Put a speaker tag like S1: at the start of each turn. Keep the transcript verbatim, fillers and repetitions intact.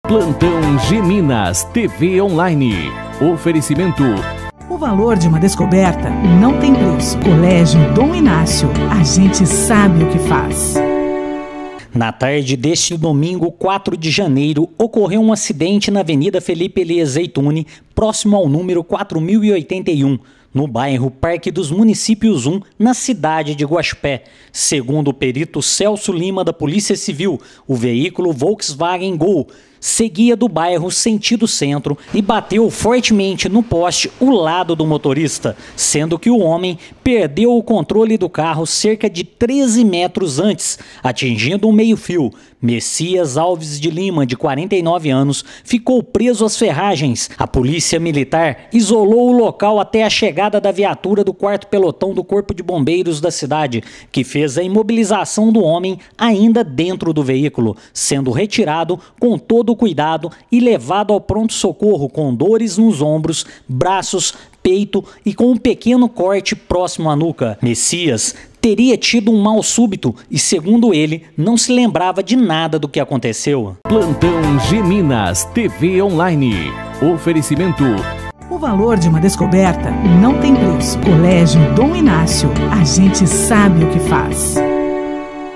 S1: Plantão G Minas T V Online. Oferecimento.
S2: O valor de uma descoberta não tem preço. Colégio Dom Inácio. A gente sabe o que faz.
S3: Na tarde deste domingo, quatro de janeiro, ocorreu um acidente na Avenida Felipe Elias Zeituni, próximo ao número quatro mil e oitenta e um, no bairro Parque dos Municípios um, na cidade de Guaxupé. Segundo o perito Celso Lima, da Polícia Civil, o veículo Volkswagen Gol seguia do bairro sentido centro e bateu fortemente no poste ao lado do motorista, sendo que o homem perdeu o controle do carro cerca de treze metros antes, atingindo um meio-fio. Messias Alves de Lima, de quarenta e nove anos, ficou preso às ferragens. A polícia militar isolou o local até a chegada da viatura do quarto pelotão do Corpo de Bombeiros da cidade, que fez a imobilização do homem ainda dentro do veículo, sendo retirado com todo o cuidado e levado ao pronto-socorro com dores nos ombros, braços, peito e com um pequeno corte próximo à nuca. Messias teria tido um mal súbito e, segundo ele, não se lembrava de nada do que aconteceu.
S1: Plantão G Minas T V Online. Oferecimento.
S2: O valor de uma descoberta não tem preço. Colégio Dom Inácio. A gente sabe o que faz.